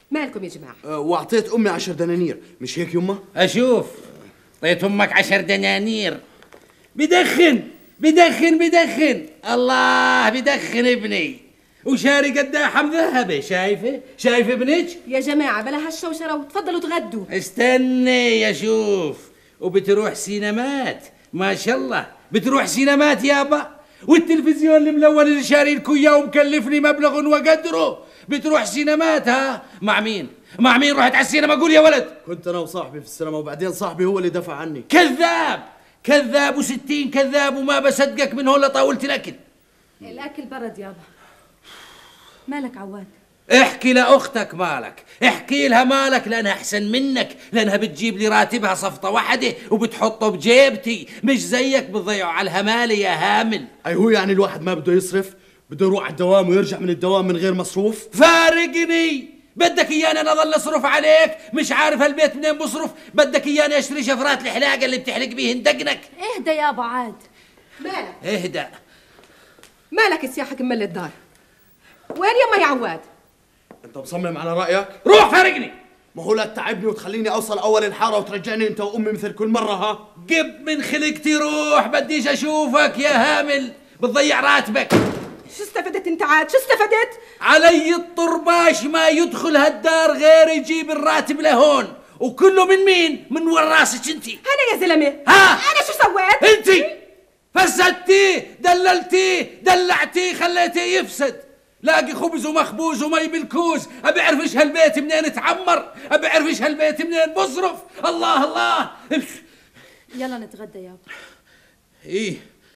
مالكم يا جماعة؟ واعطيت امي 10 دنانير، مش هيك يمه؟ اشوف، اعطيت امك 10 دنانير. بدخن الله، بدخن ابني وشاري قداحم ذهبي. شايفه ابنك؟ يا جماعة بلا هالشوشرة وتفضلوا تغدوا. استني يا شوف. وبتروح سينمات ما شاء الله، بتروح سينمات يابا، والتلفزيون الملون اللي شاري لكم اياه ومكلفني مبلغ وقدره. بتروح سينمات ها؟ مع مين رحت على السينما؟ قول يا ولد. كنت انا وصاحبي في السينما، وبعدين صاحبي هو اللي دفع عني. كذاب و60 كذاب، وما بصدقك من هون لطاولة الأكل. الأكل برد يابا. مالك عواد؟ احكي لأختك مالك، احكي لها مالك، لأنها أحسن منك، لأنها بتجيب لي راتبها صفطة واحدة وبتحطه بجيبتي، مش زيك بتضيعه على الهمالة يا هامل. أي هو يعني الواحد ما بده يصرف؟ بده يروح على الدوام ويرجع من الدوام من غير مصروف؟ فارقني، بدك إياني أنا أظل أصرف عليك؟ مش عارف البيت منين بصرف؟ بدك إياني أشتري شفرات الحلاقة اللي بتحلق بيهن دقنك؟ اهدى يابا عاد. مالك؟ اهدى. مالك السياحة كمل الدار؟ وين يما يا عواد؟ انت مصمم على رايك؟ روح فارقني. ما هو لا تتعبني وتخليني اوصل اول الحاره وترجعني انت وامي مثل كل مره. ها قب من خلقتي، روح، بديش اشوفك يا هامل، بتضيع راتبك. شو استفدت انت عاد؟ شو استفدت؟ علي الطرباش ما يدخل هالدار غير يجيب الراتب لهون، وكله من مين؟ من ورا راسك انتي. انا يا زلمه. ها انا شو سويت؟ انتي فسدتيه، دللتيه، دلعتيه، خليتيه يفسد. لاقي خبز ومخبوز ومي بالكوز، ابي اعرفش هالبيت منين تعمر، ابي اعرفش هالبيت منين بصرف. الله الله. يلا نتغدى يابا. ايه